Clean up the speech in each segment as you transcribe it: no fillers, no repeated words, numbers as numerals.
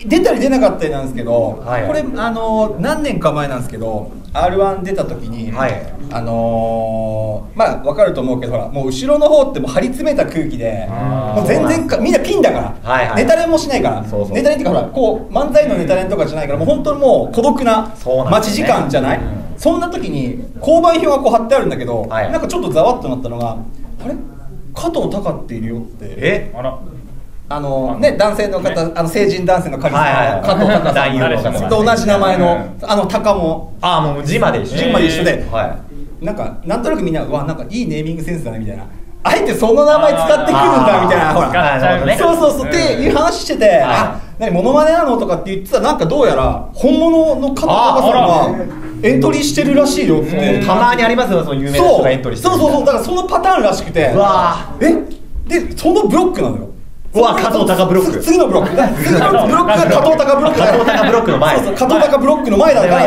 出たり出なかったりなんですけど、 はい、 これ何年か前なんですけど R1 出た時に、はい、まあ分かると思うけど、ほらもう後ろの方ってもう張り詰めた空気でもう全然みんなピンだから、はいはい、ネタ練もしないから、ネタ練っていうかほらこう漫才のネタ練とかじゃないから、もう本当にもう孤独な待ち時間じゃない、そんな時に交番表がこう貼ってあるんだけど、はい、なんかちょっとざわっとなったのが、あれ加藤隆っているよって。あらね、男性の方、成人男性のカリスマの加藤隆さんと同じ名前の鷹も、 もう字まで一緒で、なんとなくみんな、うわ、なんかいいネーミングセンスだねみたいな、あえてその名前使ってくるんだみたいな、ほら、そうっていう話してて、何モノマネなのとかって言ってたら、なんかどうやら本物の加藤隆さんがエントリーしてるらしいよって。 たまにありますよ、その有名な人がエントリーしてる。 そうだからそのパターンらしくて、でそのブロックなのよ。 加藤隆ブロック。 次のブロックが加藤隆ブロック。加藤隆ブロックの前。 加藤隆ブロックの前だから、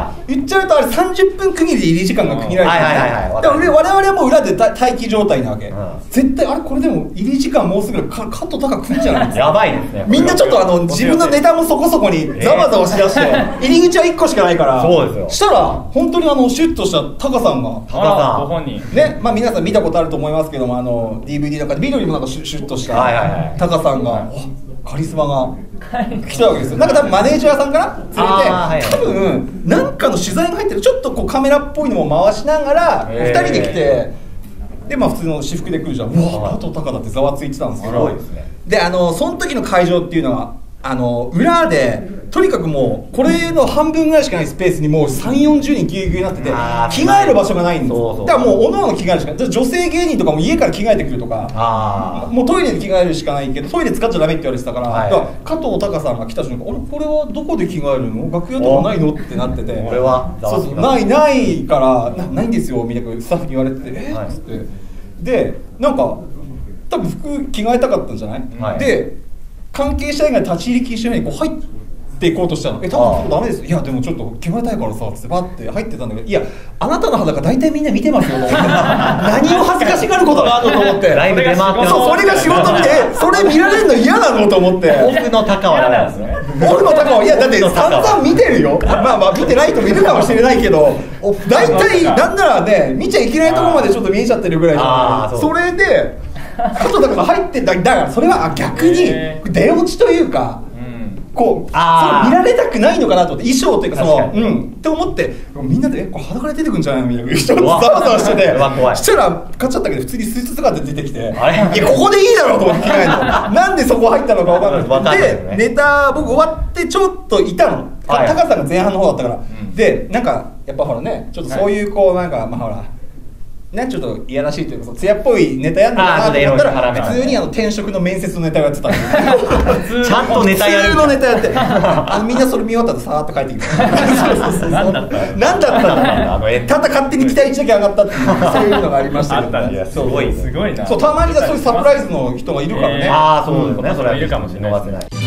言っちゃうとあれ30分区切りで入り時間が区切られてる。我々はもう裏で待機状態なわけ。絶対あれこれでも入り時間もうすぐ加藤隆来るんじゃないですか。 やばいですね。 みんなちょっと自分のネタもそこそこにざわざわしだして、入り口は1個しかないから。そうですよ。したら本当にシュッとしたタカさんが。 ご本人。 ね、まあ皆さん見たことあると思いますけども、DVD の中で緑もなんかシュッとした。タカさんがカリスマが来たわけですよ。なんか多分マネージャーさんから連れて、多分なんかの取材が入ってる、ちょっとこうカメラっぽいのも回しながら2人で来て、でまあ普通の私服で来るじゃん。うわ、加藤隆だってざわついてたんですけど、でその時の会場っていうのは裏でとにかくもうこれの半分ぐらいしかないスペースにもう3、40人ぎゅうぎゅうになってて、着替える場所がないんですよ。だからもうおのおの着替えるしかない。女性芸人とかも家から着替えてくるとか、もうトイレで着替えるしかないけど、トイレ使っちゃダメって言われてたから、だから加藤隆さんが来た瞬間、これはどこで着替えるの、楽屋とかないのってなってて、 これはないからないんですよみたいなスタッフに言われてて、っつってで、なんか多分服着替えたかったんじゃない、で関係者以外立ち入り禁止のようにこう入っていこうとしたの。多分ダメです。いやでもちょっと着替えたいからさってバッて入ってたんだけど、いやあなたの裸大体みんな見てますよと思って何を恥ずかしがることがあるのと思って、 ライブで回ってます。 それが仕事見て、それ見られるの嫌なのと思って。 オフの高はダメなんですね。 オフの高は、いやだって散々見てるよ。まあ見てない人もいるかもしれないけど、大体なんならね、見ちゃいけないところまでちょっと見えちゃってるぐらいじゃん。それで加藤隆が入ってだから、それは逆に出落ちというか、こうそれ見られたくないのかなと思って、衣装というかって思って、みんなでこれ裸で出てくるんじゃないのみたいな人がざわざわしてて、そしたら買っちゃったけど普通にスーツ姿で出てきて、いやここでいいだろうと思って着替えるのなんでそこ入ったのか分かんなくて、でネタ僕終わってちょっといたの、タカさんが前半の方だったから、でなんかやっぱほらね、ちょっとそういうこうなんかまあほらね、ちょっといやらしいというか艶っぽいネタやんのかなと思ったら、普通に転職の面接のネタをやってたんでちゃんとネタやる、 普通のネタやってみんなそれ見終わったらさーっと帰ってきて何だったんだただ勝手に期待値だけ上がったっていう、そういうのがありましたけどね。 すごいな。 たまにそういうサプライズの人がいるからね。 そうですね、それはいるかもしれないですね。